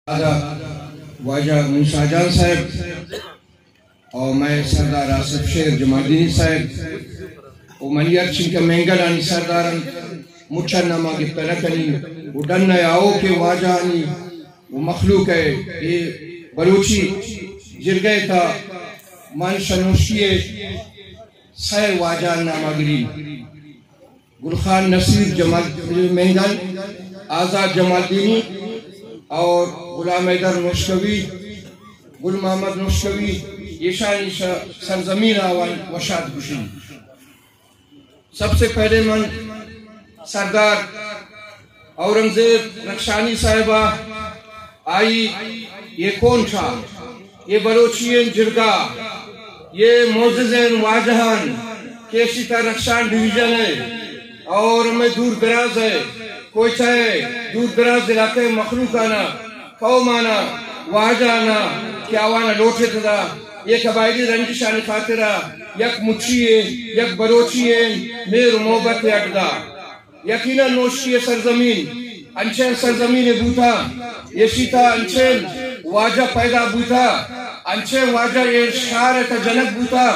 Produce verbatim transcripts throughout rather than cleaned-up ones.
واجہ موسیٰ جان صاحب اور میں سردار آصف شیر جمال دینی صاحب اور منیر چنکہ مینگلانی سردارن مچھا نما گفت لکنی وہ ڈن آؤ کہ واجہانی وہ مخلوق ہے یہ بلوچی جرگئے تھا من شنوشیے سائے واجہان ناما گرین گلخان نصیر جمال مینگل آزاد جمال دینی اور غلام حیدر نوشکوی گل محمد نوشکوی یہ شانی سرزمین آوان وشاد گشن. سب سے پہلے من سردار اورنگزیب نقشانی صاحبہ آئی. یہ کون تھا؟ یہ بلوچین جرگا، یہ معززین واجہان کیشیتا نقشان ڈیویژن ہے اور میں دور دراز ہے کوئی چاہے دور دراز علاقے مخلوقانا قومانا واجہانا کیاوانا لوٹے تدا یہ قبائلی رنجشانی خاطرہ یک مچھیے یک بلوچیے میر محبت اٹدا. یقینا نوشی سرزمین انچین سرزمین بوتا یہ شیطا انچین واجہ پیدا بوتا انچین واجہ یہ شارت جنک بوتا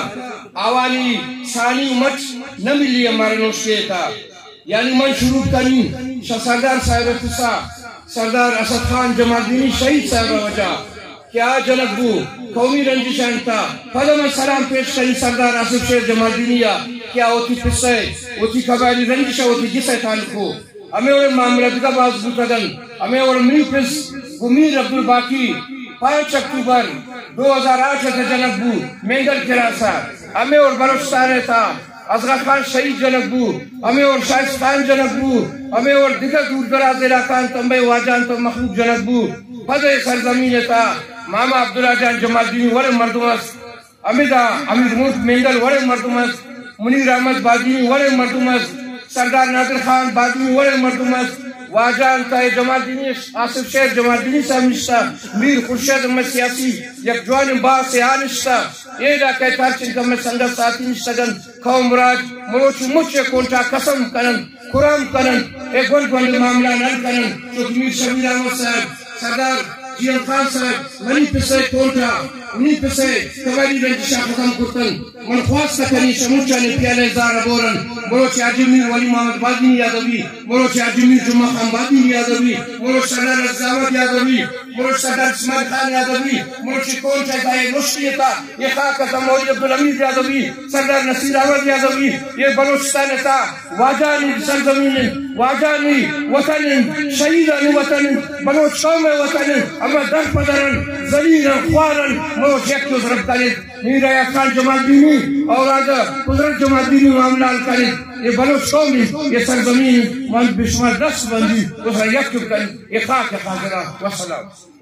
آوانی ثانی مچ نہ ملی ہمارے نوشی تھا. یعنی من شروع کریں شاہ سردار صاحب اتسا سردار اسد خان جمال دینی شہید صاحب وجہ کیا جنک بو قومی رنجشان تھا. پھر میں سلام پیش کریں سردار آصف شیر جمال دینیا کیا ہوتی پسے ہوتی قبائلی رنجشہ ہوتی جسے تعلقو ہمیں اور معاملت کا باز بوتگن ہمیں اور منی پس گمیر عبدالباقی پانچ اکتوبر دو ہزار آٹھ سے جنک بو مینگل کراسا ہمیں اور بلوچستان تھا ازغر خان شہید جنک بو ہمیں اور شائستان جنک بو ہمیں اور دیگر دور دراز علاقان تنبے واجان تو مخلوق جنک بو پدے سرزمین تا ماما عبداللہ جان جمال دینی ورے مردمس امیدہ امید موت مینگل ورے مردمس منیر احمد بادینی ورے مردمس سردار نادر خان بادینی ورے مردمس واجان تا جمال دینی آصف شیر جمال دینی صاحب نشتا میر خورشید میں سیاسی یک جوان با سے آنشتا یہ علاقہ تارچن کا میں سنگت ساتھی نشتگن قوم راج مروچ مچے کونٹا قسم کنن قرآن کنن ایک گل گل معاملہ نل کنن چوک میر شبیر احمد صاحب سردار جیان خان صاحب منی پسے کونٹا منی پسے قبائلی رنجشہ ختم کرتن من خواست کنی شموچہ نے پیالے زار بورن مروچ عجمیر ولی محمد بادینی یادوی مروچ عجمیر جمعہ خان بادینی یادوی مروچ سردار رزاوت یادوی مروچ سردار اسماعیل خان یادوی مروچ کونٹا دائے مشکیتا یہ خاکتا مولی عبدالعمید یادوی سردار نصیر احمد یادوی یہ بلوچستان تا واجانی سرزمین واجانی وطن شہیدان وطن بلوچ قوم وطن اما در پدرن زلین خوارن مروچ یک تو ضرب کنید میر آیا خان جمال دینی اور آجا قدرت جمال دینی معاملان کنید یہ بلوچ قومی یہ سرزمین من بشمار دست بندی دوسرا یک تو کنید یہ خاک خاکرہ وسلام.